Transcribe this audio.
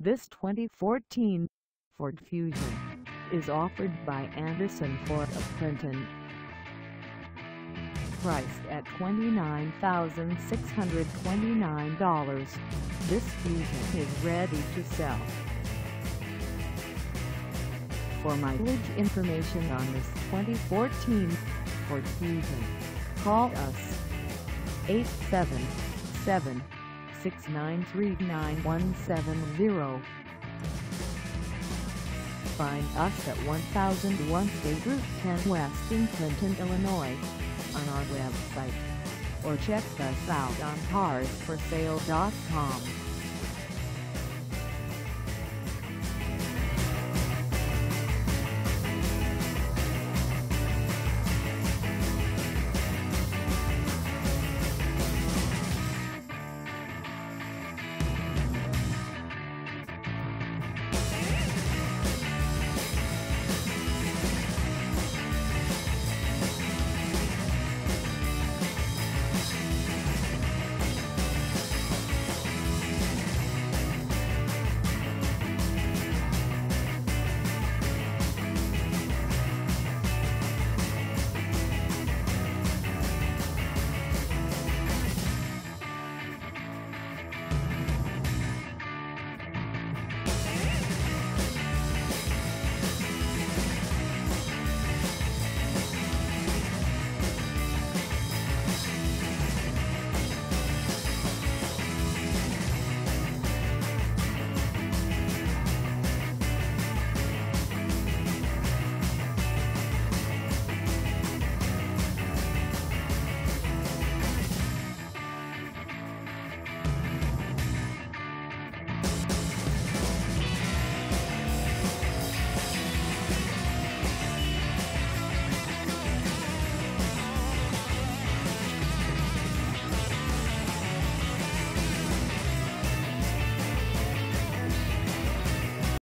This 2014 Ford Fusion is offered by Anderson Ford of Clinton. Priced at $29,629, this Fusion is ready to sell. For mileage information on this 2014 Ford Fusion, call us 877-693-9170. Find us at 1001 State Route 10 West in Clinton, Illinois, on our website, or check us out on carsforsale.com.